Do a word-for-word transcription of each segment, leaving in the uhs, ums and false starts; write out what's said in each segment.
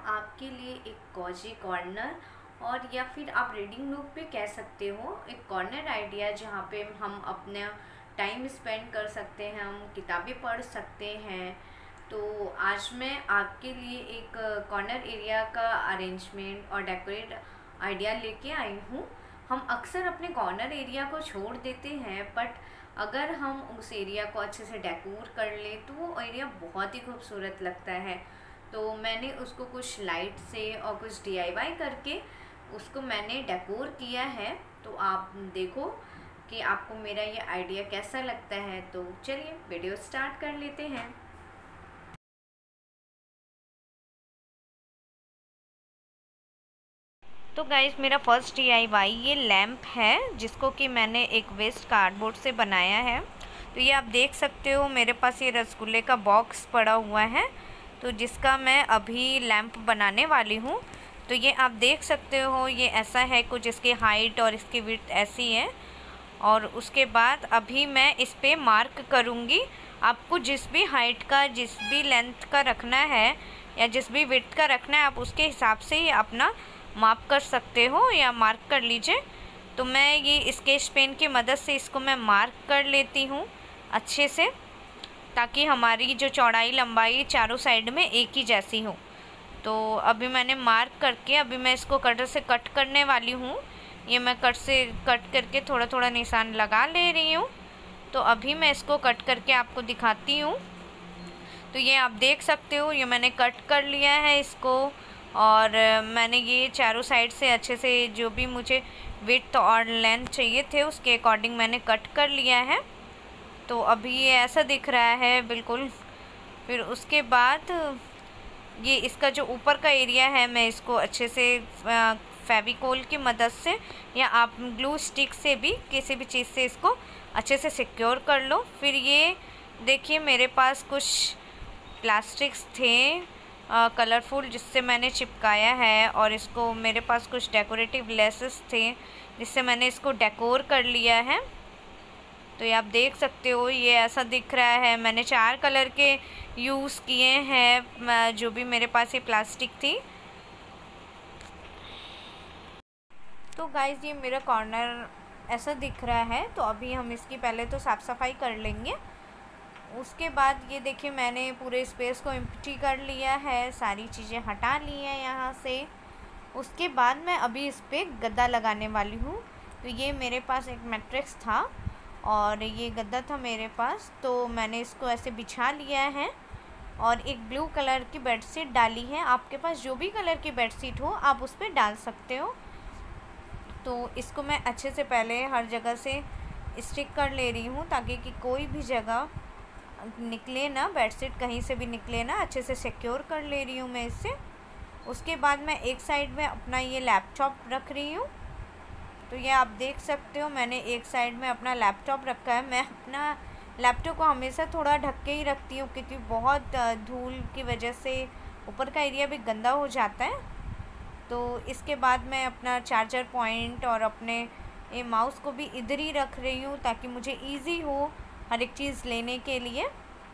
आपके लिए एक कॉजी कॉर्नर और या फिर आप रीडिंग लूप पे कह सकते हो, एक कॉर्नर आइडिया जहाँ पे हम अपना टाइम स्पेंड कर सकते हैं, हम किताबें पढ़ सकते हैं। तो आज मैं आपके लिए एक कॉर्नर एरिया का अरेंजमेंट और डेकोरेट आइडिया लेके आई हूँ। हम अक्सर अपने कॉर्नर एरिया को छोड़ देते हैं, बट अगर हम उस एरिया को अच्छे से डेकोर कर ले तो वो एरिया बहुत ही खूबसूरत लगता है। तो मैंने उसको कुछ लाइट से और कुछ डी आई वाई करके उसको मैंने डेकोर किया है। तो आप देखो कि आपको मेरा ये आइडिया कैसा लगता है। तो चलिए वीडियो स्टार्ट कर लेते हैं। तो गाइस, मेरा फर्स्ट डी आई वाई ये लैम्प है, जिसको कि मैंने एक वेस्ट कार्डबोर्ड से बनाया है। तो ये आप देख सकते हो, मेरे पास ये रसगुल्ले का बॉक्स पड़ा हुआ है, तो जिसका मैं अभी लैम्प बनाने वाली हूँ। तो ये आप देख सकते हो, ये ऐसा है कुछ, इसकी हाइट और इसकी विड्थ ऐसी है। और उसके बाद अभी मैं इस पर मार्क करूँगी। आपको जिस भी हाइट का, जिस भी लेंथ का रखना है या जिस भी विड्थ का रखना है, आप उसके हिसाब से ही अपना माप कर सकते हो या मार्क कर लीजिए। तो मैं ये स्केच पेन की मदद से इसको मैं मार्क कर लेती हूँ अच्छे से, ताकि हमारी जो चौड़ाई लंबाई चारों साइड में एक ही जैसी हो। तो अभी मैंने मार्क करके अभी मैं इसको कटर से कट करने वाली हूँ। ये मैं कट से कट करके थोड़ा थोड़ा निशान लगा ले रही हूँ। तो अभी मैं इसको कट करके आपको दिखाती हूँ। तो ये आप देख सकते हो, ये मैंने कट कर लिया है इसको, और मैंने ये चारों साइड से अच्छे से जो भी मुझे विड्थ और लेंथ चाहिए थे उसके अकॉर्डिंग मैंने कट कर लिया है। तो अभी ये ऐसा दिख रहा है बिल्कुल। फिर उसके बाद ये इसका जो ऊपर का एरिया है, मैं इसको अच्छे से फेविकोल की मदद से या आप ग्लू स्टिक से भी, किसी भी चीज़ से इसको अच्छे से सिक्योर कर लो। फिर ये देखिए, मेरे पास कुछ प्लास्टिक्स थे कलरफुल, जिससे मैंने चिपकाया है, और इसको मेरे पास कुछ डेकोरेटिव लेसेस थे जिससे मैंने इसको डेकोर कर लिया है। तो ये आप देख सकते हो, ये ऐसा दिख रहा है। मैंने चार कलर के यूज़ किए हैं, जो भी मेरे पास ये प्लास्टिक थी। तो गाइस, ये मेरा कॉर्नर ऐसा दिख रहा है। तो अभी हम इसकी पहले तो साफ़ सफाई कर लेंगे। उसके बाद ये देखिए, मैंने पूरे स्पेस को एम्प्टी कर लिया है, सारी चीज़ें हटा ली हैं यहाँ से। उसके बाद मैं अभी इस पर गद्दा लगाने वाली हूँ। तो ये मेरे पास एक मैट्रिक्स था और ये गद्दा था मेरे पास, तो मैंने इसको ऐसे बिछा लिया है और एक ब्लू कलर की बेडशीट डाली है। आपके पास जो भी कलर की बेडशीट हो आप उस पर डाल सकते हो। तो इसको मैं अच्छे से पहले हर जगह से स्टिक कर ले रही हूँ, ताकि कि कोई भी जगह निकले ना, बेडशीट कहीं से भी निकले ना। अच्छे से सिक्योर कर ले रही हूँ मैं इससे। उसके बाद मैं एक साइड में अपना ये लैपटॉप रख रही हूँ। तो ये आप देख सकते हो, मैंने एक साइड में अपना लैपटॉप रखा है। मैं अपना लैपटॉप को हमेशा थोड़ा ढक के ही रखती हूँ, क्योंकि बहुत धूल की वजह से ऊपर का एरिया भी गंदा हो जाता है। तो इसके बाद मैं अपना चार्जर पॉइंट और अपने ये माउस को भी इधर ही रख रही हूँ, ताकि मुझे ईजी हो हर एक चीज़ लेने के लिए।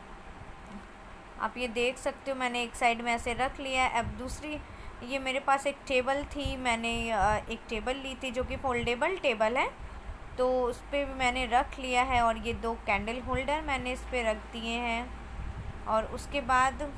आप ये देख सकते हो, मैंने एक साइड में ऐसे रख लिया है। अब दूसरी, ये मेरे पास एक टेबल थी, मैंने एक टेबल ली थी जो कि फोल्डेबल टेबल है, तो उस पर भी मैंने रख लिया है। और ये दो कैंडल होल्डर मैंने इस पर रख दिए हैं। और उसके बाद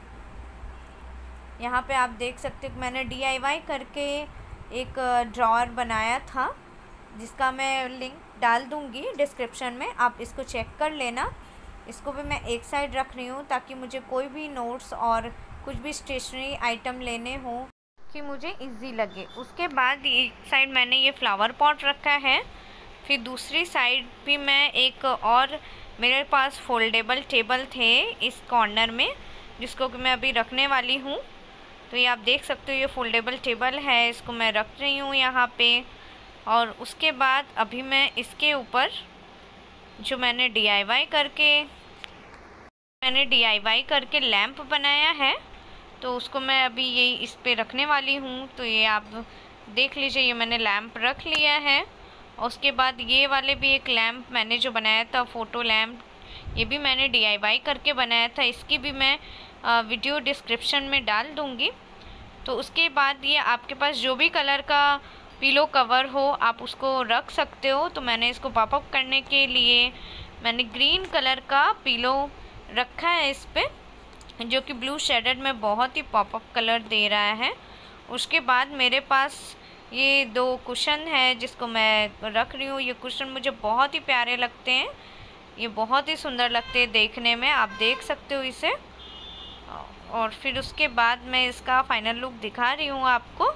यहाँ पे आप देख सकते हो, मैंने डी आई वाई करके एक ड्रॉअर बनाया था, जिसका मैं लिंक डाल दूँगी डिस्क्रिप्शन में, आप इसको चेक कर लेना। इसको भी मैं एक साइड रख रही हूँ, ताकि मुझे कोई भी नोट्स और कुछ भी स्टेशनरी आइटम लेने हो कि मुझे इजी लगे। उसके बाद एक साइड मैंने ये फ्लावर पॉट रखा है। फिर दूसरी साइड भी मैं एक और, मेरे पास फोल्डेबल टेबल थे इस कॉर्नर में, जिसको कि मैं अभी रखने वाली हूँ। तो ये आप देख सकते हो, ये फोल्डेबल टेबल है, इसको मैं रख रही हूँ यहाँ पे। और उसके बाद अभी मैं इसके ऊपर जो मैंने डी आई वाई करके मैंने डी आई वाई करके लैंप बनाया है, तो उसको मैं अभी यही इस पे रखने वाली हूँ। तो ये आप देख लीजिए, ये मैंने लैंप रख लिया है। और उसके बाद ये वाले भी एक लैंप मैंने जो बनाया था, फ़ोटो लैंप, ये भी मैंने डी आई वाई करके बनाया था। इसकी भी मैं वीडियो डिस्क्रिप्शन में डाल दूँगी। तो उसके बाद ये आपके पास जो भी कलर का पिलो कवर हो आप उसको रख सकते हो। तो मैंने इसको पॉप अप करने के लिए मैंने ग्रीन कलर का पिलो रखा है इस पे, जो कि ब्लू शेडेड में बहुत ही पॉप अप कलर दे रहा है। उसके बाद मेरे पास ये दो कुशन है जिसको मैं रख रही हूँ। ये कुशन मुझे बहुत ही प्यारे लगते हैं, ये बहुत ही सुंदर लगते हैं देखने में, आप देख सकते हो इसे। और फिर उसके बाद मैं इसका फाइनल लुक दिखा रही हूँ आपको।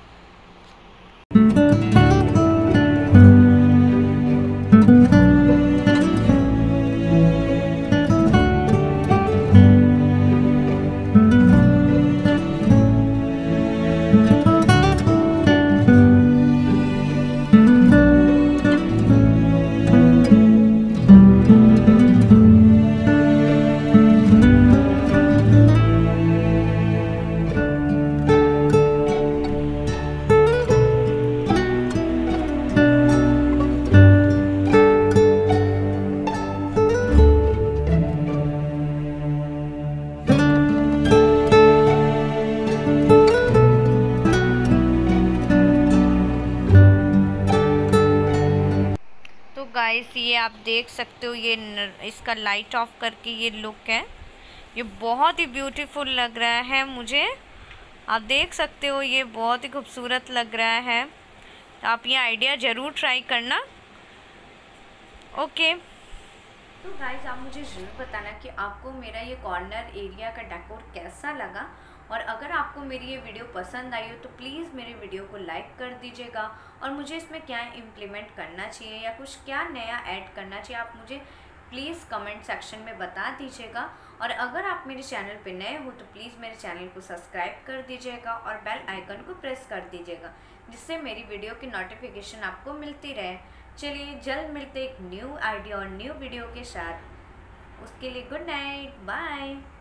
गाइस ये आप देख सकते हो, ये न, इसका लाइट ऑफ करके ये लुक है, ये बहुत ही ब्यूटीफुल लग रहा है मुझे। आप देख सकते हो ये बहुत ही खूबसूरत लग रहा है। तो आप ये आइडिया ज़रूर ट्राई करना। ओके, तो गाइस आप मुझे ज़रूर बताना कि आपको मेरा ये कॉर्नर एरिया का डेकोर कैसा लगा। और अगर आपको मेरी ये वीडियो पसंद आई हो तो प्लीज़ मेरे वीडियो को लाइक कर दीजिएगा। और मुझे इसमें क्या इम्प्लीमेंट करना चाहिए या कुछ क्या नया ऐड करना चाहिए आप मुझे प्लीज़ कमेंट सेक्शन में बता दीजिएगा। और अगर आप मेरे चैनल पे नए हो तो प्लीज़ मेरे चैनल को सब्सक्राइब कर दीजिएगा और बेल आइकन को प्रेस कर दीजिएगा, जिससे मेरी वीडियो की नोटिफिकेशन आपको मिलती रहे। चलिए जल्द मिलते एक न्यू आइडिया और न्यू वीडियो के साथ। उसके लिए गुड नाइट, बाय।